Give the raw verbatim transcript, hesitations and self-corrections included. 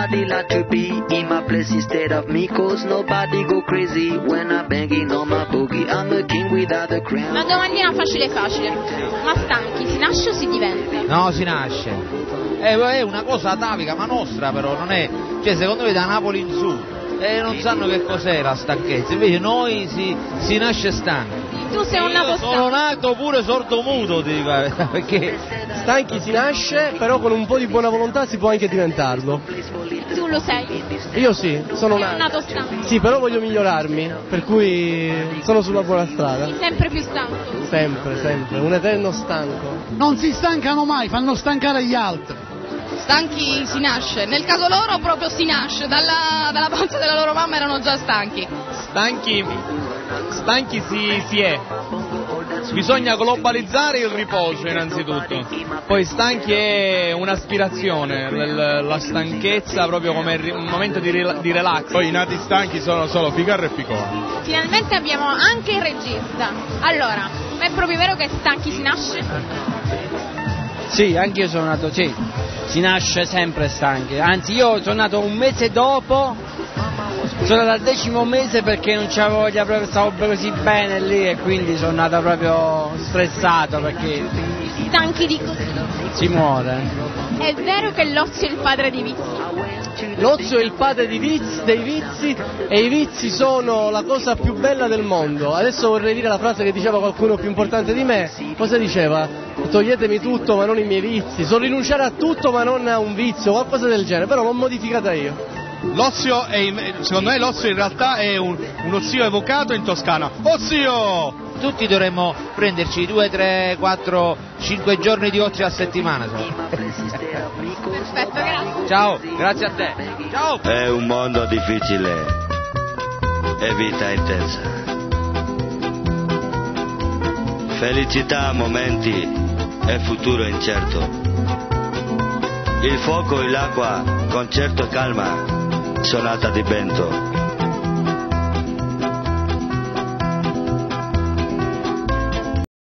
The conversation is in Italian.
nobody like to be in my place instead of me, cause nobody go crazy when I'm banging on my boogie. I'm a king without a crown. Una domandina facile facile, ma stanchi si nasce o si diventa? No, si nasce. È, è una cosa atavica, ma nostra però, non è, cioè secondo me da Napoli in su, e non sanno che cos'è la stanchezza, invece noi si, si nasce stanchi. Tu sei un nato stanco. Sono nato pure sordomuto, ti dico, perché stanchi si nasce, però con un po' di buona volontà si può anche diventarlo. Tu lo sei? Io sì, sono sei nato. un nato stanco. Sì, però voglio migliorarmi, per cui sono sulla buona strada. Sei sempre più stanco. Sempre, sempre, un eterno stanco. Non si stancano mai, fanno stancare gli altri. Stanchi si nasce, nel caso loro proprio si nasce, dalla, dalla pancia della loro mamma erano già stanchi. Stanchi, stanchi si, si è. Bisogna globalizzare il riposo innanzitutto, poi stanchi è un'aspirazione, l- la stanchezza proprio come un momento di, rel- di relax. Poi i nati stanchi sono solo Ficarra e Picone. Finalmente abbiamo anche il regista. Allora, è proprio vero che stanchi si nasce? Sì, anche io sono nato, sì, si nasce sempre stanchi, anzi io sono nato un mese dopo, sono nato al decimo mese perché non c'avevo voglia proprio, stavo così bene lì e quindi sono nato proprio stressato perché... Stanchi di così? Si muore. È vero che l'ozio è il padre di vizi? L'ozio è il padre di vizi, dei vizi e i vizi sono la cosa più bella del mondo. Adesso vorrei dire la frase che diceva qualcuno più importante di me. Cosa diceva? Toglietemi tutto ma non i miei vizi. So rinunciare a tutto ma non a un vizio, qualcosa del genere, però l'ho modificata io. L'ozio è, secondo me l'ozio in realtà è un, uno zio evocato in Toscana. Ozio! Tutti dovremmo prenderci due, tre, quattro, cinque giorni di ozio a settimana. Perfetto, grazie. Ciao, grazie a te. Ciao. È un mondo difficile e vita intensa. Felicità a momenti e futuro incerto. Il fuoco e l'acqua, concerto e calma, sonata di vento.